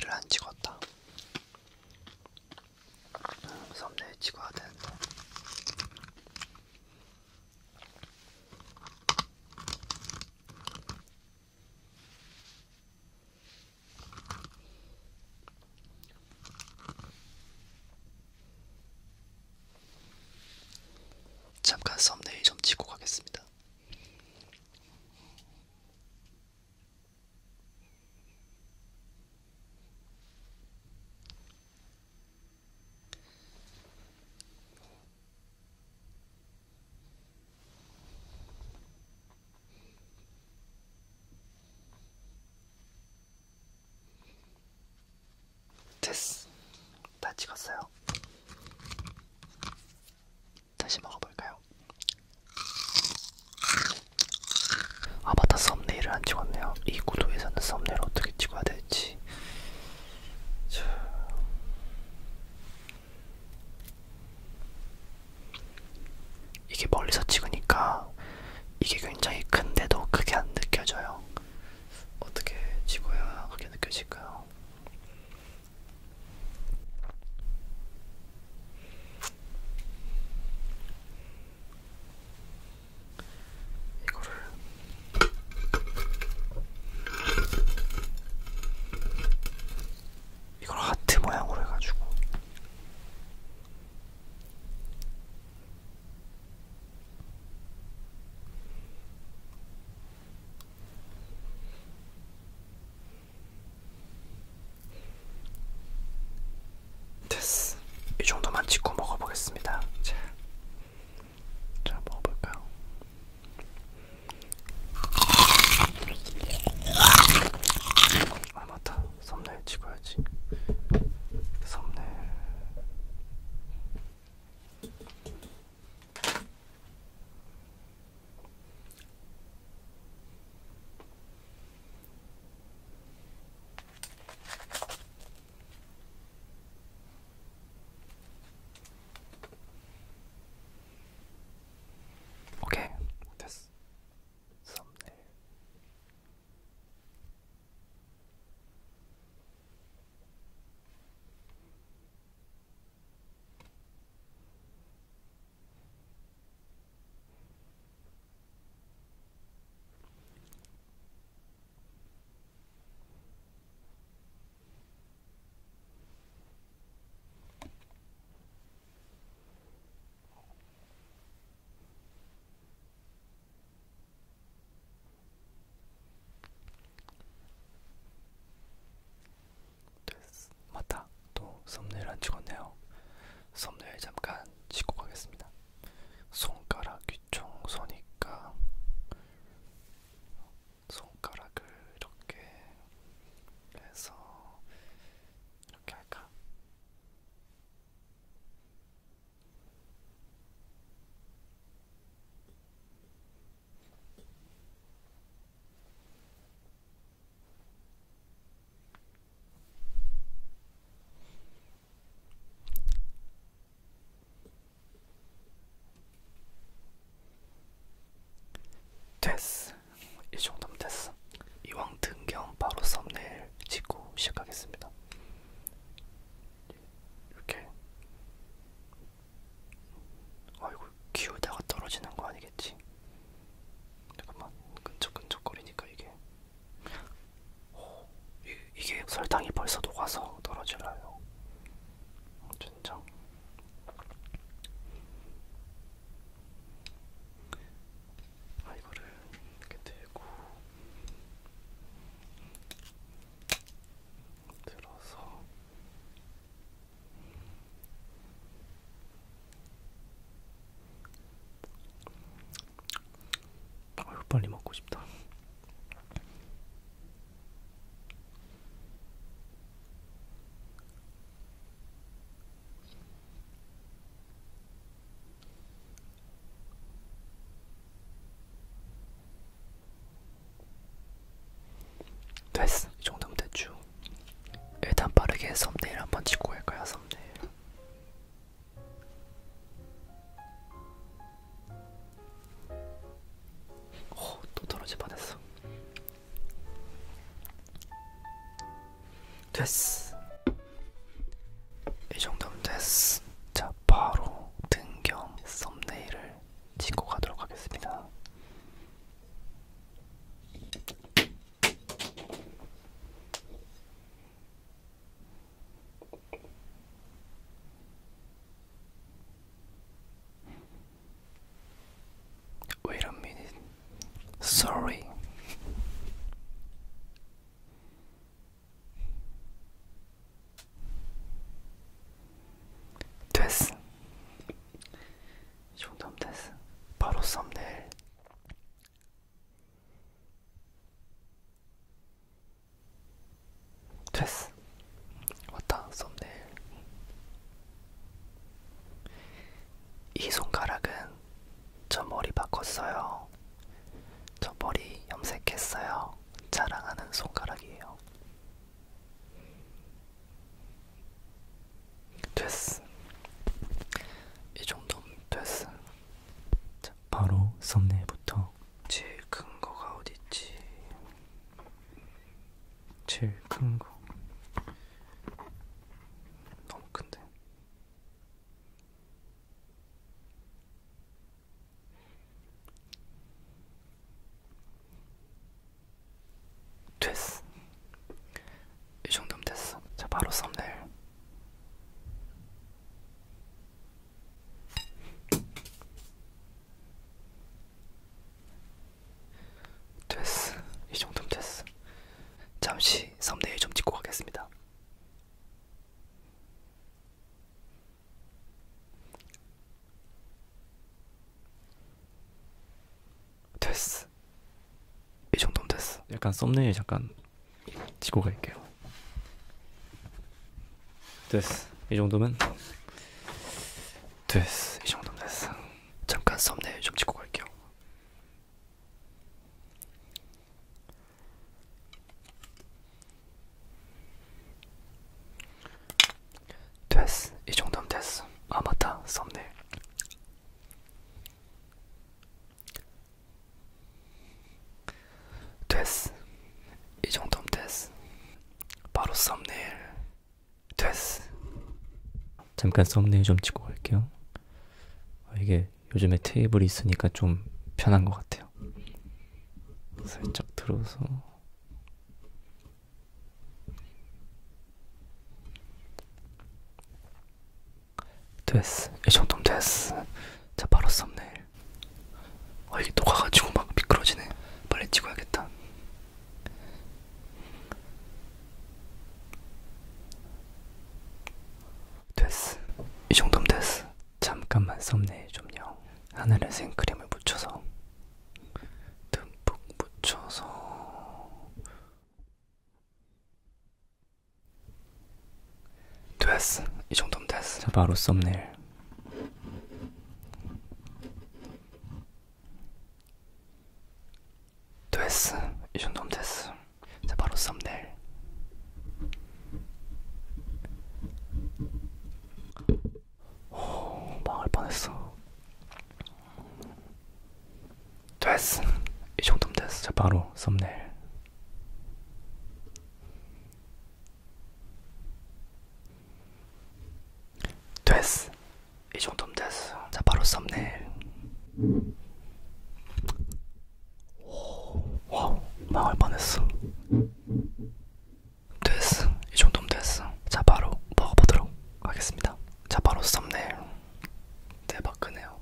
썸네일을 안 찍었다. 썸네일 찍어야 되는데. 잠깐 썸네일 좀 찍고 가겠습니다. 됐어. 다 찍었어요. 다시 먹어볼까요? 아 맞다, 썸네일을 안 찍었네요. 이 구도에서는 썸네일 어떻게 찍어야 될지. 이게 멀리서 찍으니까 이게 굉장히 큰데도 크게 안 느껴져요. 어떻게 찍어야 크게 느껴질까요? 이걸 하트 모양으로 해가지고. 됐어. 이 정도만 찍고 먹어보겠습니다. 자, 먹어볼까요? 아 맞다, 썸네일 찍어야지. 썸네일. 오케이, 됐어. 썸네일. 됐어. 맞다, 또 썸네일 안 찍었네요. 썸네일 잠깐 찍고 가겠습니다. 손가락 위쪽 쏘니까 손가락을 이렇게 해서 이렇게 할까? 됐어. 이 정도면 됐어. 이왕 든 겸 바로 썸네일 찍고 시작하겠습니다. 이렇게. 아이고, 기울다가 떨어지는 거 아니겠지? 잠깐만, 끈적끈적거리니까 이게. 오, 이게 설탕이 벌써 녹아서 떨어지나요? 진짜. 아, 이거를 이렇게 들고 들어서. 아유, 빨리 먹고 싶다. 됐어. 이 정도면 됐죠. 일단 빠르게 썸네일 한번 찍고 갈까요? 썸네일. 또 떨어질 뻔했어. 됐어. 이 정도면 됐어. 자, 바로 등 겸 썸네일을 찍고 가도록 하겠습니다. Wait a minute. Sorry. 됐어. 이 정도면 됐어. 바로 썸네일. 됐어. 왔다, 썸네일. 이 손가락은 저 머리 바꿨어요. 저 머리 염색했어요. 자랑하는 손가락이에요. 됐어. 이 정도면 됐어. 자, 바로 썸네일부터. 제일 큰 거가 어딨지? 제일 큰 거. 너무 큰데. 됐어. 이 정도면 됐어. 자, 바로 썸네일. 됐어. 이 정도면 됐어. 잠시 썸네일 좀 찍고 가겠습니다. 됐어. 이 정도면 됐어. 약간 썸네일 잠깐 찍고 갈게요. 됐어. 이 정도면 됐어. 이 정도면 됐어. 잠깐 썸네일 좀 찍고 갈게요. 됐어. 이 정도면 됐어. 아, 맞다. 썸네일. 됐어. 이 정도면 됐어. 바로 썸네일. 됐어. 잠깐 썸네일 좀 찍고 갈게요. 이게 요즘에 테이블이 있으니까 좀 편한 것 같아요. 살짝 들어서. 됐어. 이 정도면 됐어. 자, 바로 썸네일. 이게 녹아가지고 막 미끄러지네. 빨리 찍어야겠다. 됐어. 이 정도면 됐어. 잠깐만 썸네일 좀요. 하늘에 생크림을 묻혀서 듬뿍 묻혀서. 됐어. 이 정도면 됐어. 자, 바로 썸네일. 됐어. 이 정도면 됐어. 자, 바로 썸네일. 오, 망할 뻔했어. 됐어. 이 정도면 됐어. 자, 바로 썸네일. 됐어. 이 정도면 됐어. 자, 바로 썸네일. 와우, 망할 뻔했어. 됐어. 이 정도면 됐어. 자, 바로 먹어보도록 하겠습니다. 자, 바로 썸네일. 대박 크네요.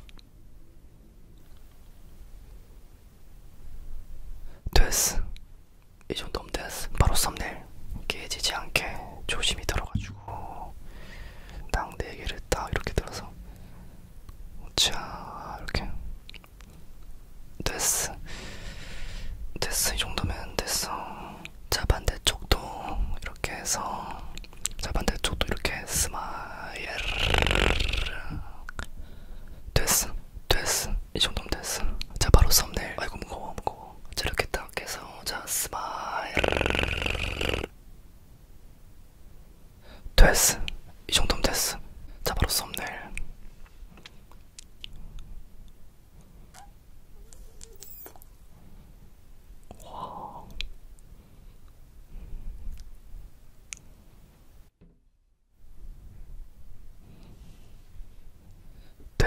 됐어. 이 정도면 됐어. 바로 썸네일. 깨지지 않게 조심히 들어가지고 딱 4개를 딱 이렇게 들어서, 자, 이렇게. 됐어. 됐어. 이 정도면 됐어. 자, 반대쪽도 이렇게 해서, 자, 반대쪽도 이렇게 스마일. 됐어. 됐어. 이 정도면 됐어. 자, 바로 썸네일. 아이고, 무거워 무거워. 자, 이렇게 딱 해서, 자, 스마일. 됐어. 이 정도면 됐어. 자, 바로 썸네일.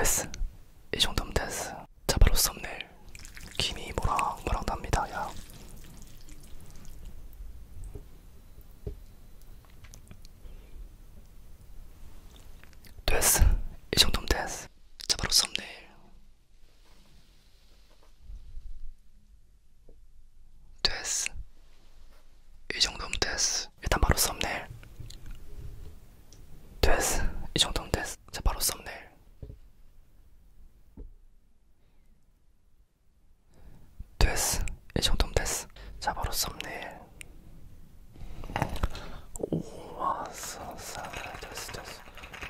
됐어. 이 정도면 됐어. 자, 바로 썸네일. 김이 모락모락 납니다. 야. 됐어. 이 정도면 됐어. 자, 바로 썸네일. 됐어. 이 정도면 됐어. 일단 바로 썸네일. 됐어. 이 정도면 됐어. 자, 바로 썸네일. 됐어. 이 정도면 됐어. 자, 바로 썸네일. 오, 왔어. 됐어, 됐어.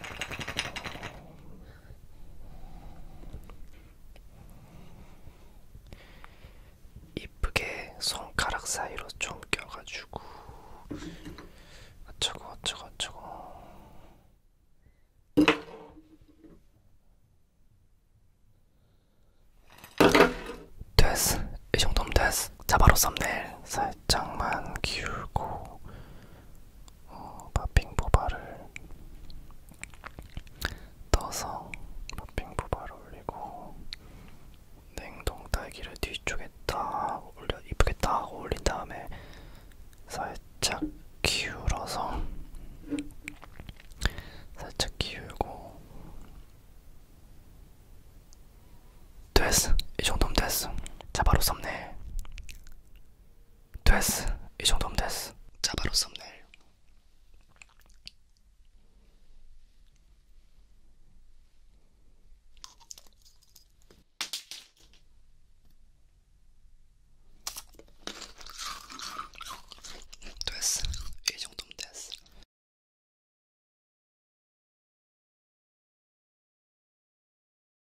이쁘게 손가락 사이로 좀 껴가지고 어쩌고 어쩌고 어쩌고. 됐어. 이 정도면 됐어. 자, 바로 썸네일. 살짝만 기울고 팝핑 보바를 떠서 팝핑 보바를 올리고 냉동 딸기를 뒤쪽에 딱 올려 이쁘게 딱 올린 다음에 살짝 기울어서 살짝 기울고. 됐어. 이 정도면 됐어. 자, 바로 썸네일. 됐어.